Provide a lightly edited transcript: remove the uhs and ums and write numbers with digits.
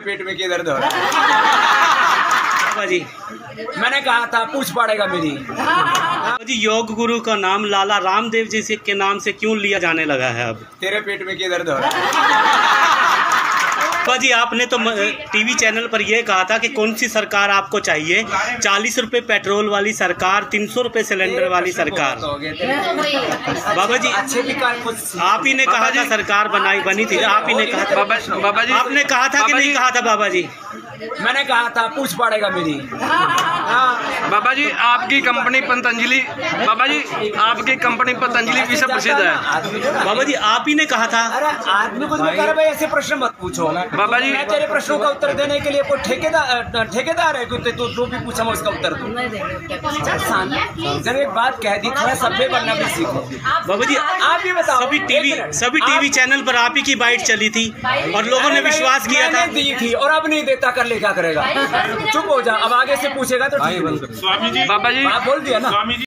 पेट में क्या दर्द हो रहा है? बाबा जी मैंने कहा था पूछ पड़ेगा मेरी। बाबा जी, योग गुरु का नाम लाला रामदेव जी के नाम से क्यों लिया जाने लगा है अब? तेरे पेट में क्या दर्द हो रहा है? बाबा जी, आपने तो टीवी चैनल पर यह कहा था कि कौन सी सरकार आपको चाहिए, 40 रुपए पेट्रोल वाली सरकार, 300 रुपए सिलेंडर वाली सरकार? बाबा जी आप ही ने कहा था सरकार बनी थी, आप ही ने कहा था। बाबा जी आपने कहा था कि नहीं कहा था? बाबा जी मैंने कहा था पूछ पड़ेगा मेरी। बाबा जी आपकी कंपनी पतंजलि, बाबा जी आपकी कंपनी पतंजलि विश्व प्रसिद्ध है। बाबा जी आप ही ने कहा था। अरे आदमी को भाई ऐसे प्रश्न मत पूछो बाबा जी। मैं तेरे प्रश्नों का उत्तर देने के लिए कोई ठेकेदार है कि तू जो भी पूछा मैं उसका उत्तर दूं। जब एक बात कह दी थोड़ा सभ्य बनना भी सीखो। बाबा जी आप ये बताओ, सभी टीवी चैनल पर आप ही की बाइट चली थी और लोगों ने विश्वास किया था। दी थी और अब नहीं देता, कर ले क्या करेगा? चुप हो जा, अब आगे से पूछेगा तो ठीक है। बाबा जी आप बोल दिया ना।